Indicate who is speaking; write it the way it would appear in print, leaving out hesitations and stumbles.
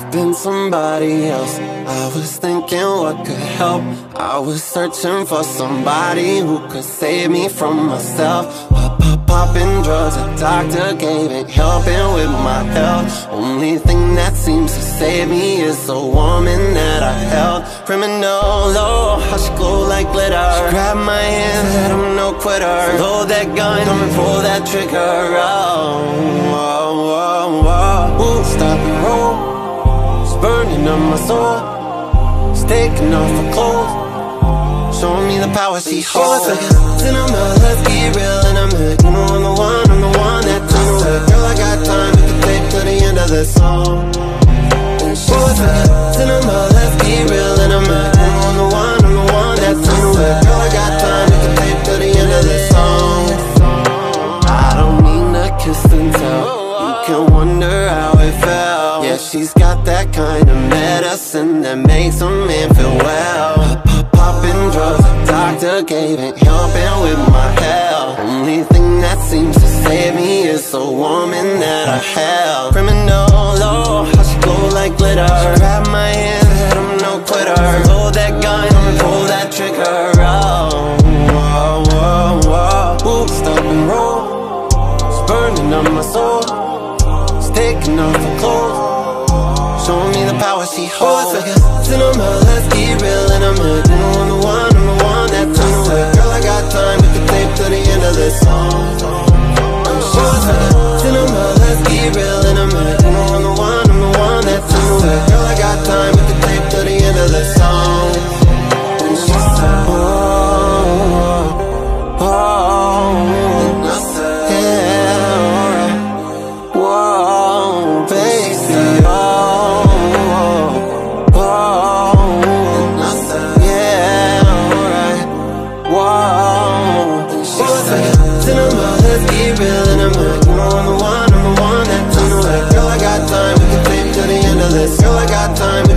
Speaker 1: have been somebody else. I was thinking what could help. I was searching for somebody who could save me from myself. Popping drugs, a doctor gave ain't helping with my health. Only thing that seems to save me is a woman that I held. Criminal, oh, how she glow like glitter. She grabbed my hand, said I'm no quitter. Load that gun, come and pull that trigger. Oh, oh, oh, oh. Ooh, stop and roll. It's burning up my soul. It's taking off her clothes, showing me the power she holds. Then I'm let's be real in a minute. You know I'm the one that turns it. Girl, I got time, we can take to the end of this song. And she said, then I'm let's be real in a minute. You know I'm the one that turns it. Girl, I got time, we can take to the end of this song. I don't mean to kiss and tell, you can wonder how it felt. Yeah, she's got that kind of medicine that makes a man feel well. Popping drugs, a doctor gave ain't helping with my health. Only thing that seems to save me is a woman that I held. Criminal, oh, how she glow like glitter. She grabbed my hand, said I'm no quitter. Load that gun, come and pull that trigger. Oh, oh, oh, oh. Ooh, stop and roll. It's burning up my soul. It's taking off her clothes, showing me the power she holds. Then I'm let's be real in a minute. You know I'm the one that turns it. Girl, I got time, we can tape to the end of this song. Then I'm let's be real in a minute. You know I'm the one that turns it. Girl, I got time, we can tape to the end of this song. And she said, oh, oh, oh. And I said, yeah, alright. Whoa, baby, oh. Then I'm let's be real in a minute. You know I'm the one that turns it. Girl, I got time, we can tape to the end of this. Girl, I got time.